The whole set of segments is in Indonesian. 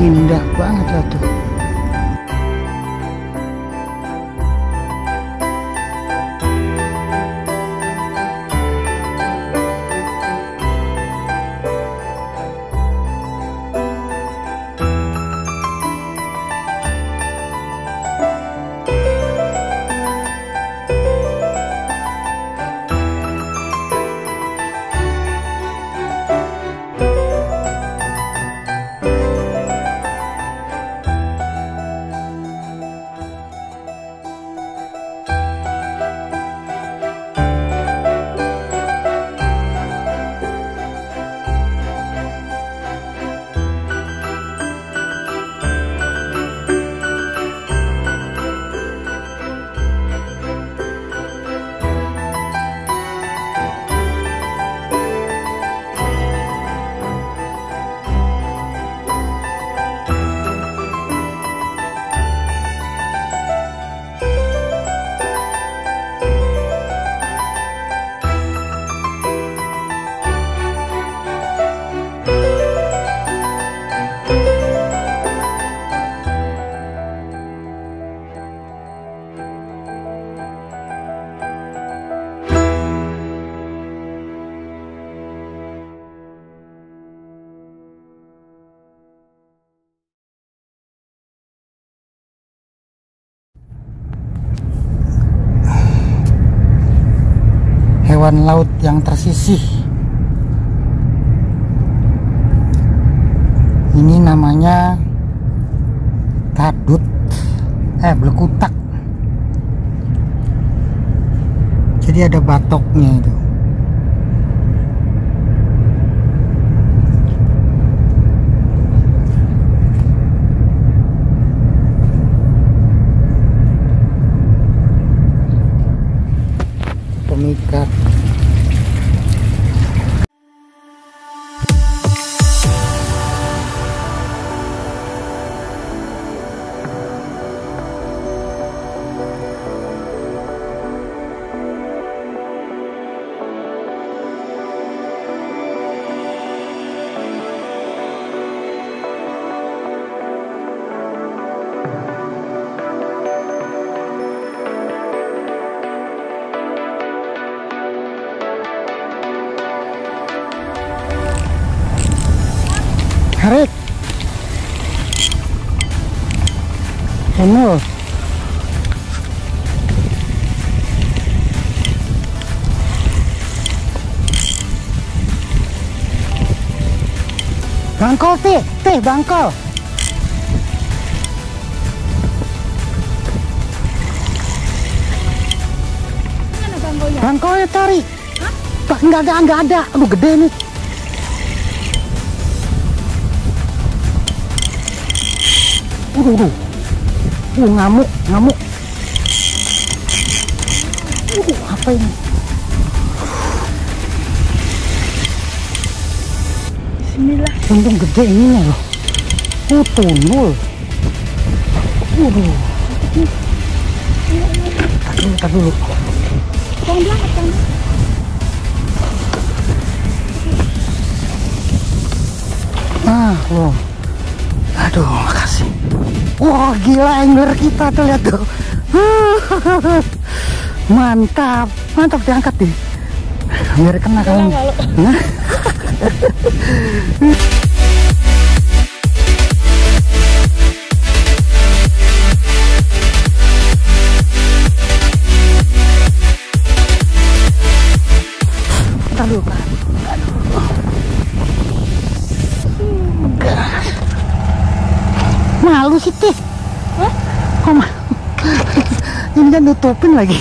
Indah banget lah tuh. Hewan laut yang tersisih. Ini namanya kadut, belekutak. Jadi ada batoknya itu. Pemikat. Harik, Emul, bangkol teh bangkol. Mana bangkolnya? Bangkolnya cari. Hah? Nggak ada. Aduh gede nih. Ngamuk. Apa ini? Bismillah. Untung gede ini loh. Tunul. Tak dulu. Tolong berangkat kan? Loh. Aduh, makasih. Wah, gila angler kita tuh, lihat tuh. Mantap diangkat nih. Biar kena kamu. Aduh, malu sih teh. Hah? Kok malu? Ini kan nutupin lagi.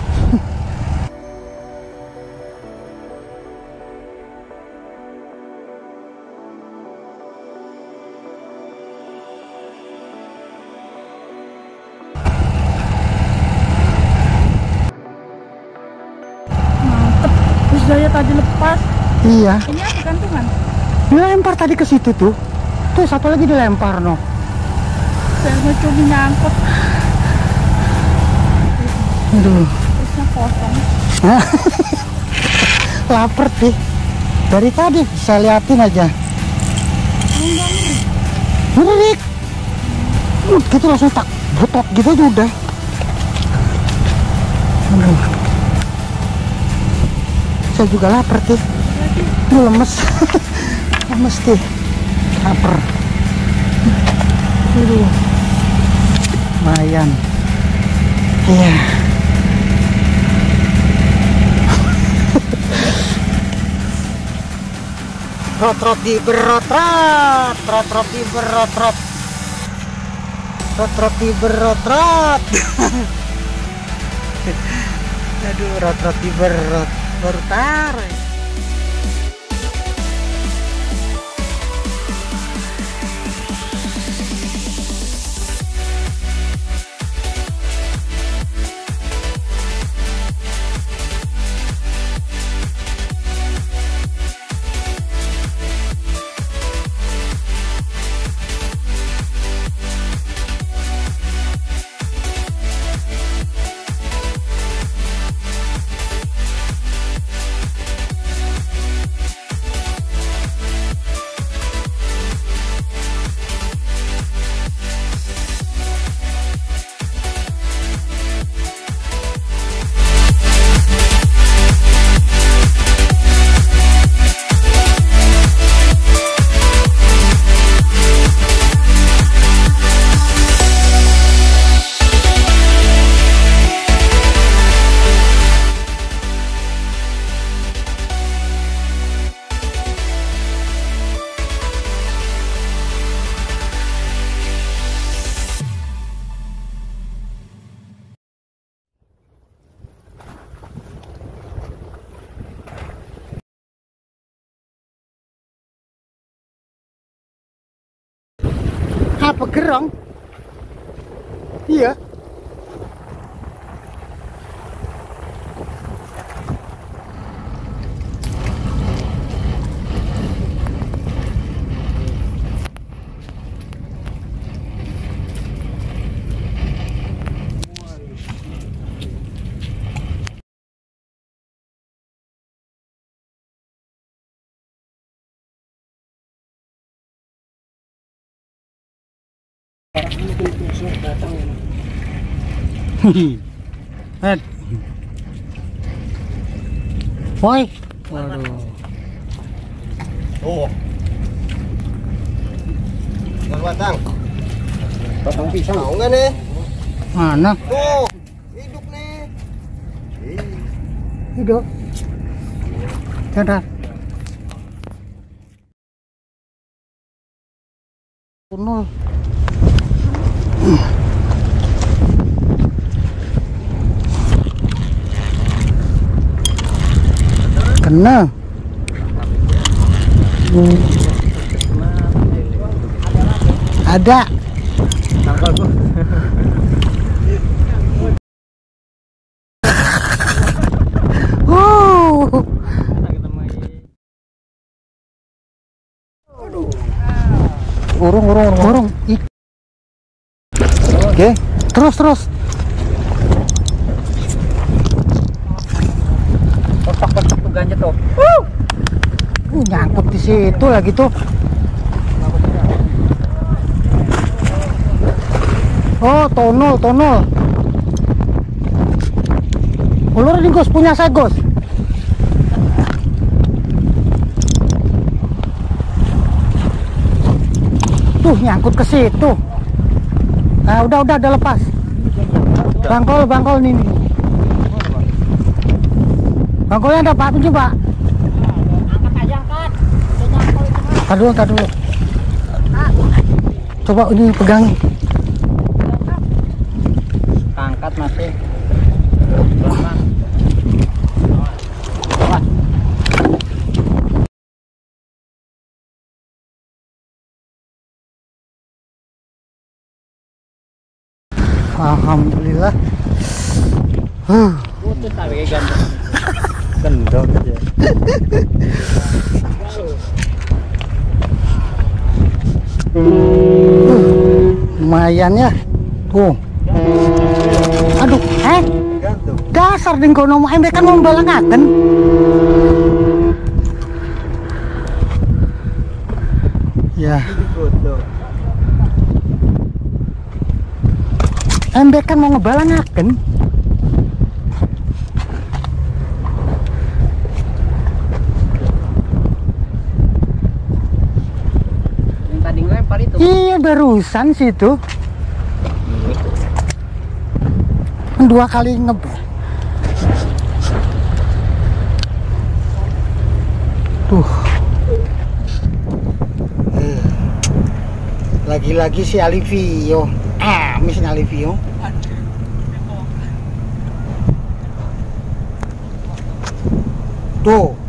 Mantep. Terus saya tadi lepas. Iya. Ini apa gantungan? Dilempar tadi ke situ tuh. Tuh satu lagi dilempar no. Saya mau coba nyangkut. Aduh. Terusnya kosong. Laper sih. Dari tadi saya liatin aja. Menarik. Gitu langsung tak butot gitu aja udah. Aduh. Saya juga lapar tih. Ini lemes. Lemes tih. Lapar. Aduh. Lumayan. Iya. Rot-rot di berot-rot. Rot-rot di berot-rot. Rot-rot di berot-rot. Aduh, rot-rot di berot. Baru tarik. Apa gerong? Iya. Woi. Waduh. Oh. Yang batang. Batang pisang. Mau nggak nih? Mana? Tuh, hidup nih. Hidup. Cadar. Nol. Kena. Ada. Urung. Oke, terus. Kotak-kotak tuh ganja tuh. Nyangkut di situ lagi tuh. Oh, tonol. Ulur ini Gus, punya saya Gus. Tuh nyangkut ke situ. Nah, udah lepas. Bangkol nih. Bangkolnya ada Pak, tunjuk Pak. Angkat aja, angkat. Udah nyangkul itu. Tar dulu. Coba ini pegangi. Angkat masih. Alhamdulillah. Putus tapi ganteng. Kendor aja. Lumayan ya. Tuh. Aduh, dasar dingkono mau kan mau balangaken. Ya. Embek kan mau ngebalangaken. Yang tadi ngelempar itu. Iya barusan situ. 2 kali ngebel. Tuh. Lagi-lagi si Alivio. Miss Alivio. Tuh.